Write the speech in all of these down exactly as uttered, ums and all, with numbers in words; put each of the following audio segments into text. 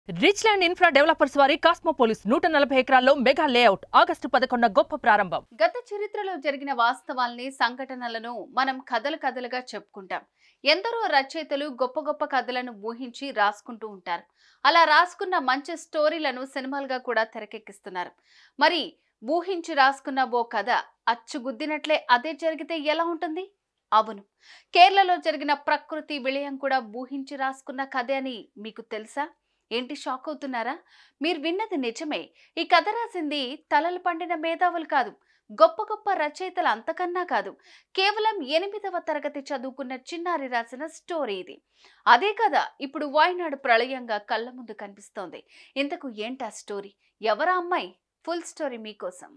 Rich land infra developers వారి కాస్మోపోలిస్ నూట నలభై ఎకరాల్లో మెగా లేఅవుట్ ఆగస్టు పదకొండున గొప్ప ప్రారంభం. గత చరిత్రలో జరిగిన వాస్తవాల్ని సంఘటనలను మనం కథలు కథలుగా చెప్పుకుంటాం. ఎందరో రచయితలు గొప్ప గొప్ప కథలను ఊహించి రాసుకుంటూ ఉంటారు. అలా రాసుకున్న మంచి స్టోరీలను సినిమాలుగా కూడా తెరకెక్కిస్తున్నారు. మరి ఊహించి రాసుకున్న ఓ కథ అచ్చుగుద్దినట్లే అదే జరిగితే ఎలా ఉంటుంది? అవును, కేరళలో జరిగిన ప్రకృతి విలయం కూడా ఊహించి రాసుకున్న కథే అని మీకు తెలుసా? ఏంటి షాక్ అవుతున్నారా? మీరు విన్నది నిజమే. ఈ కథ రాసింది తలలు పండిన మేధావులు కాదు, గొప్ప గొప్ప రచయితలు అంతకన్నా కాదు. కేవలం ఎనిమిదవ తరగతి చదువుకున్న చిన్నారి రాసిన స్టోరీ ఇది. అదే కదా ఇప్పుడు వాయనాడు ప్రళయంగా కళ్ళ ముందు కనిపిస్తోంది. ఇంతకు ఏంటా స్టోరీ? ఎవరా అమ్మాయి? ఫుల్ స్టోరీ మీకోసం.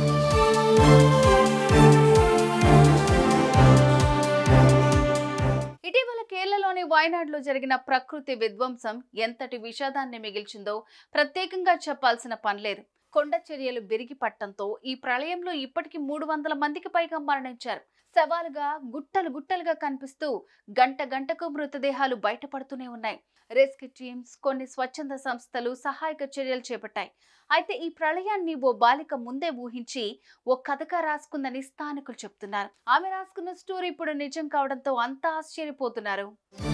ఇటీవల కేరళలోని వాయనాడులో జరిగిన ప్రకృతి విధ్వంసం ఎంతటి విషాదాన్ని మిగిల్చిందో ప్రత్యేకంగా చెప్పాల్సిన పనిలేదు. కొండ చర్యలు విరిగి పట్టడంతో ఈ ప్రళయంలో ఇప్పటికీ మూడు వందల మందికి పైగా మరణించారు. శవాలుగా గుట్టలు గుట్టలుగా కనిపిస్తూ గంట గంటకు మృతదేహాలు బయటపడుతూనే ఉన్నాయి. రెస్క్యూ టీమ్స్, కొన్ని స్వచ్ఛంద సంస్థలు సహాయక చర్యలు చేపట్టాయి. అయితే ఈ ప్రళయాన్ని ఓ బాలిక ముందే ఊహించి ఓ కథగా రాసుకుందని స్థానికులు చెప్తున్నారు. ఆమె రాసుకున్న స్టోరీ ఇప్పుడు నిజం కావడంతో అంతా ఆశ్చర్యపోతున్నారు.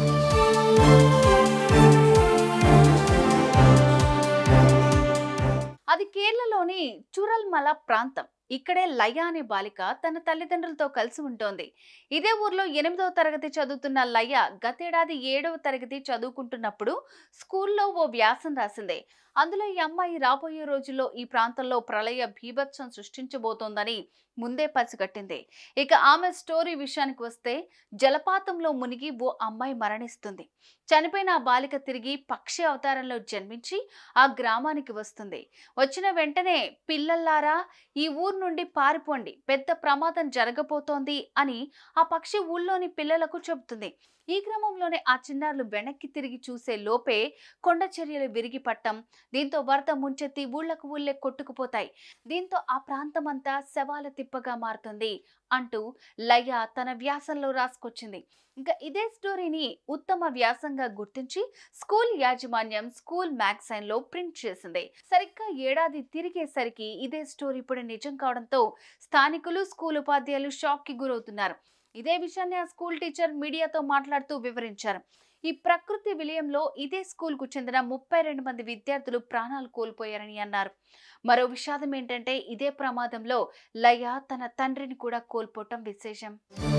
అది కేరళలోని చురల్మల ప్రాంతం. ఇక్కడే లయ అనే బాలిక తన తల్లిదండ్రులతో కలిసి ఉంటోంది. ఇదే ఊర్లో ఎనిమిదవ తరగతి చదువుతున్న లయ గతేడాది ఏడవ తరగతి చదువుకుంటున్నప్పుడు స్కూల్లో ఓ వ్యాసం రాసింది. అందులో ఈ అమ్మాయి రాబోయే రోజుల్లో ఈ ప్రాంతంలో ప్రళయ భీభత్సం సృష్టించబోతోందని ముందే పసిగట్టింది. ఇక ఆమె స్టోరీ విషయానికి వస్తే, జలపాతంలో మునిగి ఓ అమ్మాయి మరణిస్తుంది. చనిపోయిన ఆ బాలిక తిరిగి పక్షి అవతారంలో జన్మించి ఆ గ్రామానికి వస్తుంది. వచ్చిన వెంటనే పిల్లల్లారా ఈ ఊరు నుండి పారిపోండి, పెద్ద ప్రమాదం జరగబోతోంది అని ఆ పక్షి ఊళ్ళోని పిల్లలకు చెబుతుంది. ఈ క్రమంలోనే ఆ చిన్నారులు వెనక్కి తిరిగి చూసే లోపే కొండ చర్యలు విరిగి పట్టం. దీంతో వరద ముంచెత్తి ఊళ్లకు ఊళ్ళే కొట్టుకుపోతాయి. దీంతో ఆ ప్రాంతం అంతా శవాల తిప్పగా మారుతుంది అంటూ లయ తన వ్యాసంలో రాసుకొచ్చింది. ఇంకా ఇదే స్టోరీని ఉత్తమ వ్యాసంగా గుర్తించి స్కూల్ యాజమాన్యం స్కూల్ మ్యాగజైన్ లో ప్రింట్ చేసింది. సరిగ్గా ఏడాది తిరిగేసరికి ఇదే స్టోరీ ఇప్పుడు నిజం కావడంతో స్థానికులు, స్కూల్ ఉపాధ్యాయులు షాక్ కి గురవుతున్నారు. ఇదే విషయాన్ని ఆ స్కూల్ టీచర్ మీడియాతో మాట్లాడుతూ వివరించారు. ఈ ప్రకృతి విలయంలో ఇదే స్కూల్ కు చెందిన ముప్పై రెండు మంది విద్యార్థులు ప్రాణాలు కోల్పోయారని అన్నారు. మరో విషాదం ఏంటంటే ఇదే ప్రమాదంలో లయ తన తండ్రిని కూడా కోల్పోవటం విశేషం.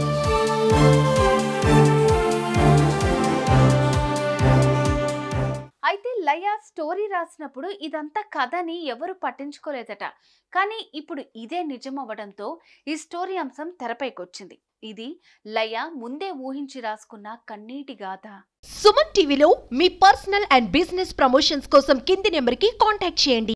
అయితే లయ స్టోరీ రాసినప్పుడు ఇదంతా కథని ఎవరు పట్టించుకోలేదట. కానీ ఇప్పుడు ఇదే నిజం అవ్వడంతో ఈ స్టోరీ అంశం తెరపైకొచ్చింది. ఇది లయ ముందే ఊహించి రాసుకున్న కన్నీటి గాథ. సుమన్ టీవీలో మీ పర్సనల్ అండ్ బిజినెస్ ప్రమోషన్స్ కోసం కింది నెంబర్కి కాంటాక్ట్ చేయండి.